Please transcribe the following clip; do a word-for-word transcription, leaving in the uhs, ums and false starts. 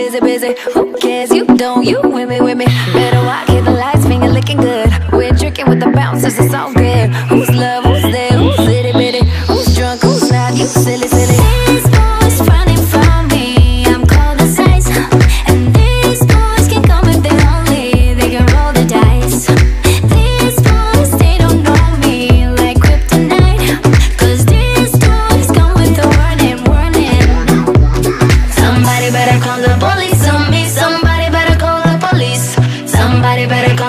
busy, busy. Who cares? You don't, you with me, with me. Better walk, hit the lights, finger looking good. We're tricking with the bouncers, it's all good. Who's love, who's there, who's itty bitty? Who's drunk, who's not, you silly, silly. These boys running from me, I'm cold as ice. And these boys can come if they only, they can roll the dice. These boys, they don't know me like kryptonite. Cause these boys come with a warning, warning. Somebody better call the police on me, somebody better call the police. Somebody better call